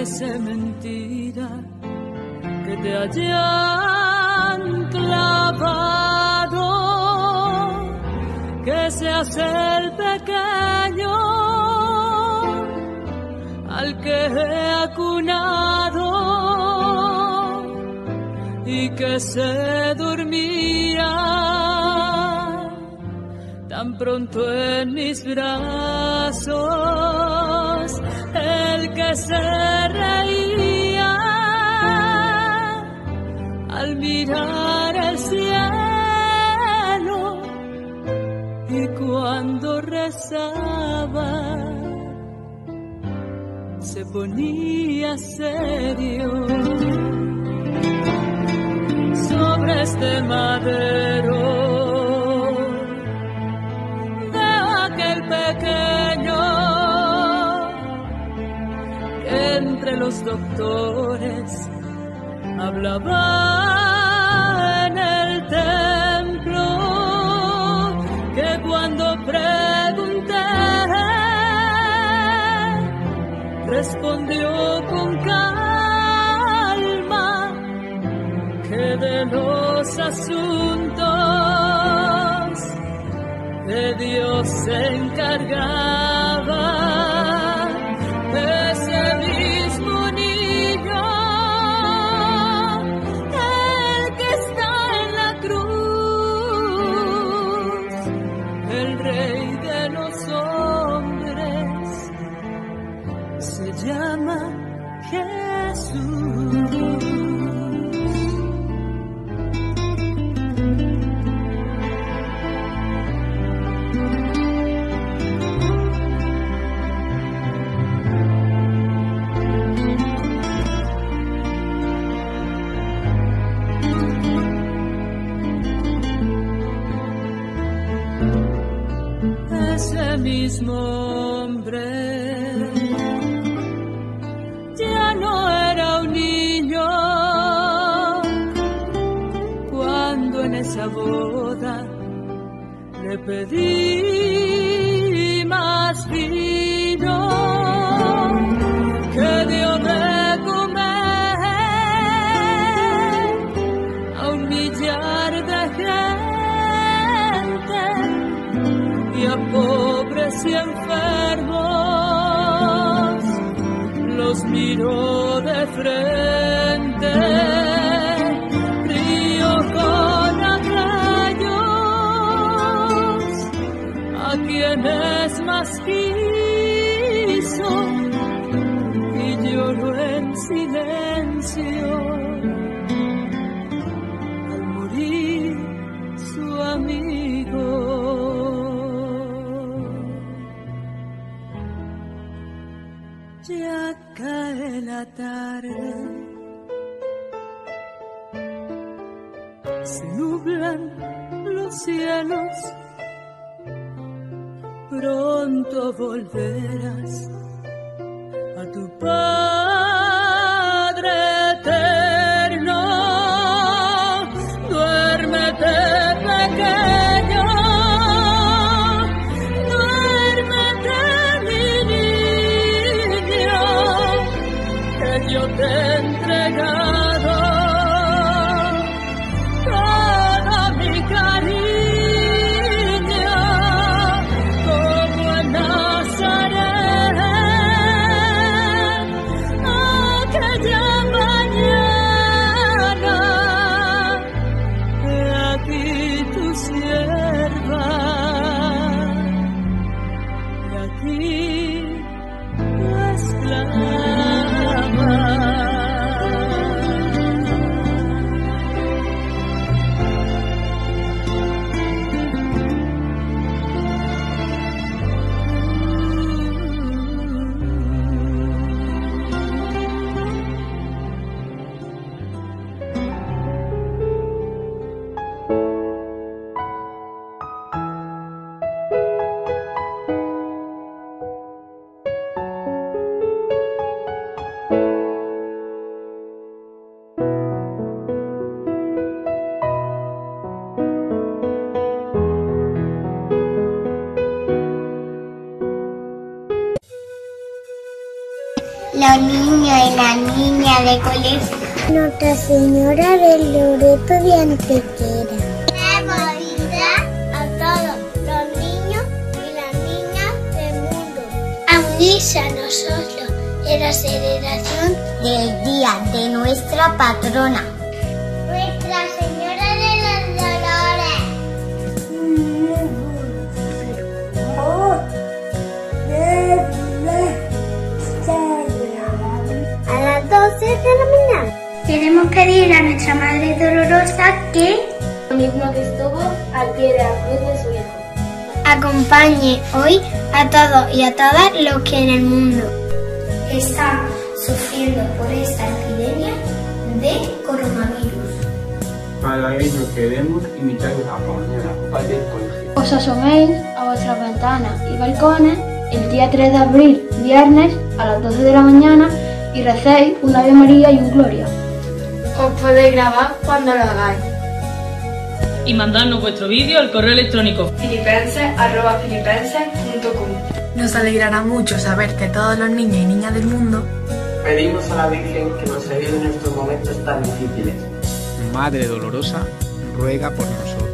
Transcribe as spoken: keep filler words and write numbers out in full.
parece mentira que te hayan clavado, que seas el pequeño al que he acunado y que se dormía tan pronto en mis brazos, el que se reía al mirar el cielo y cuando rezaba se ponía serio sobre este madero de aquel pequeño que entre los doctores hablaba en el templo, que cuando pregunté respondió con calma que de los asuntos de Dios se encargaba. Ese mismo niño, el que está en la cruz, el Rey de los hombres, se llama Jesús. Ese mismo hombre ya no era un niño cuando en esa boda le pedí más vino, que dio de comer a un millar de gente y a pobres y enfermos los miró de frente, río con aquellos a quienes más quiso y lloró en silencio al morir su amigo. Ya cae la tarde, se nublan los cielos, pronto volverás a tu Padre eterno. Duérmete, pequeño, yo te he entregado todo mi cariño, como en Nazaret, aquella mañana, he aquí tu sierva, he aquí tu esclava. los niños y las niñas de colegio. Nuestra Señora del Loreto de Antequera. Felicidad a todos los niños y las niñas del mundo. A unirse a nosotros en la celebración del día de nuestra patrona, Nuestra Señora de los Dolores. A las doce de la mañana queremos pedir a nuestra Madre Dolorosa que, lo mismo que estuvo al pie de la cruz de su Hijo, acompañe hoy a todos y a todas los que en el mundo están sufriendo por esta epidemia de coronavirus. Para ello queremos invitaros a mañana al colegio. Os asoméis a vuestras ventanas y balcones el día tres de abril, viernes, a las doce de la mañana y recéis un Ave María y un Gloria. Os podéis grabar cuando lo hagáis. Y mandarnos vuestro vídeo al correo electrónico filipenses arroba filipenses punto com. Nos alegrará mucho saber que todos los niños y niñas del mundo pedimos a la Virgen que nos ayude en estos momentos tan difíciles. Madre Dolorosa, ruega por nosotros.